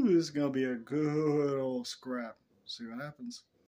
Ooh, this is going to be a good old scrap. See what happens.